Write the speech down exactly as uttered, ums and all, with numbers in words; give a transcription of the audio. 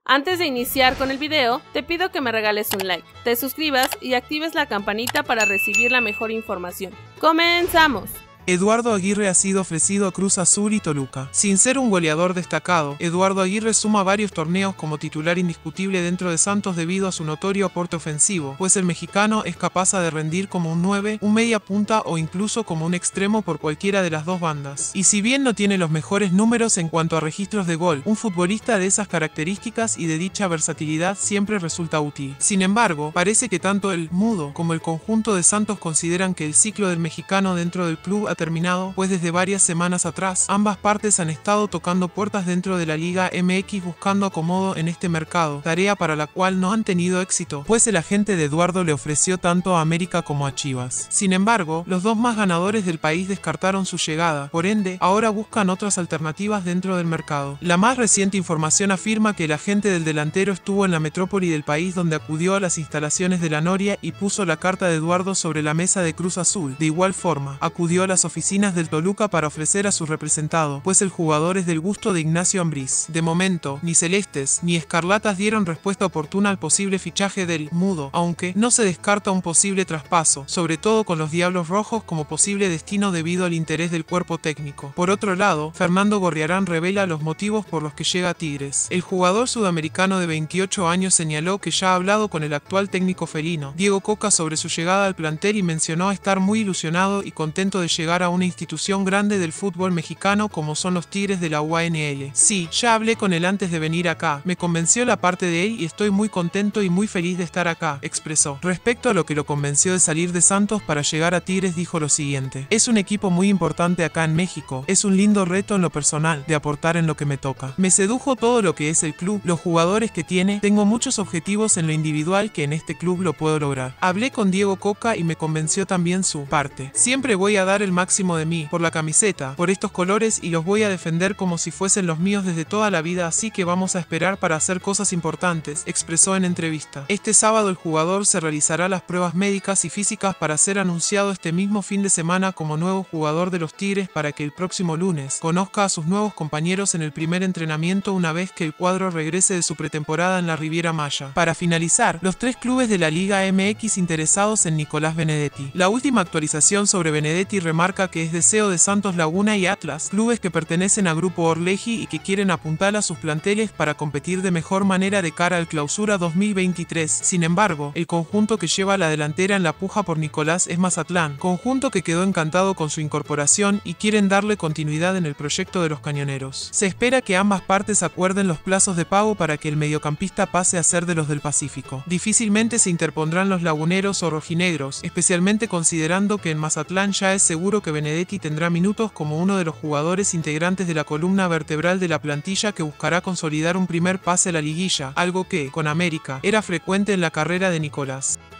Antes de iniciar con el video, te pido que me regales un like, te suscribas y actives la campanita para recibir la mejor información. ¡Comenzamos! Eduardo Aguirre ha sido ofrecido a Cruz Azul y Toluca. Sin ser un goleador destacado, Eduardo Aguirre suma varios torneos como titular indiscutible dentro de Santos debido a su notorio aporte ofensivo, pues el mexicano es capaz de rendir como un nueve, un media punta o incluso como un extremo por cualquiera de las dos bandas. Y si bien no tiene los mejores números en cuanto a registros de gol, un futbolista de esas características y de dicha versatilidad siempre resulta útil. Sin embargo, parece que tanto el Mudo como el conjunto de Santos consideran que el ciclo del mexicano dentro del club ha terminado, pues desde varias semanas atrás, ambas partes han estado tocando puertas dentro de la Liga M X buscando acomodo en este mercado, tarea para la cual no han tenido éxito, pues el agente de Eduardo le ofreció tanto a América como a Chivas. Sin embargo, los dos más ganadores del país descartaron su llegada, por ende, ahora buscan otras alternativas dentro del mercado. La más reciente información afirma que el agente del delantero estuvo en la metrópoli del país donde acudió a las instalaciones de la Noria y puso la carta de Eduardo sobre la mesa de Cruz Azul. De igual forma, acudió a las oficinas del Toluca para ofrecer a su representado, pues el jugador es del gusto de Ignacio Ambriz. De momento, ni celestes ni escarlatas dieron respuesta oportuna al posible fichaje del Mudo, aunque no se descarta un posible traspaso, sobre todo con los Diablos Rojos como posible destino debido al interés del cuerpo técnico. Por otro lado, Fernando Gorriarán revela los motivos por los que llega a Tigres. El jugador sudamericano de veintiocho años señaló que ya ha hablado con el actual técnico felino, Diego Coca, sobre su llegada al plantel y mencionó estar muy ilusionado y contento de llegar a una institución grande del fútbol mexicano como son los Tigres de la U A N L. Sí, ya hablé con él antes de venir acá, me convenció la parte de él y estoy muy contento y muy feliz de estar acá, expresó. Respecto a lo que lo convenció de salir de Santos para llegar a Tigres, dijo lo siguiente: es un equipo muy importante acá en México, es un lindo reto en lo personal, de aportar en lo que me toca. Me sedujo todo lo que es el club, los jugadores que tiene, tengo muchos objetivos en lo individual que en este club lo puedo lograr. Hablé con Diego Coca y me convenció también su parte. Siempre voy a dar el máximo de mí, por la camiseta, por estos colores y los voy a defender como si fuesen los míos desde toda la vida, así que vamos a esperar para hacer cosas importantes, expresó en entrevista. Este sábado el jugador se realizará las pruebas médicas y físicas para ser anunciado este mismo fin de semana como nuevo jugador de los Tigres para que el próximo lunes conozca a sus nuevos compañeros en el primer entrenamiento una vez que el cuadro regrese de su pretemporada en la Riviera Maya. Para finalizar, los tres clubes de la Liga M X interesados en Nicolás Benedetti. La última actualización sobre Benedetti remarca que es deseo de Santos Laguna y Atlas, clubes que pertenecen a Grupo Orleji y que quieren apuntar a sus planteles para competir de mejor manera de cara al Clausura dos mil veintitrés. Sin embargo, el conjunto que lleva la delantera en la puja por Nicolás es Mazatlán, conjunto que quedó encantado con su incorporación y quieren darle continuidad en el proyecto de los cañoneros. Se espera que ambas partes acuerden los plazos de pago para que el mediocampista pase a ser de los del Pacífico. Difícilmente se interpondrán los laguneros o rojinegros, especialmente considerando que en Mazatlán ya es seguro que Benedetti tendrá minutos como uno de los jugadores integrantes de la columna vertebral de la plantilla que buscará consolidar un primer pase a la liguilla, algo que, con América, era frecuente en la carrera de Nicolás.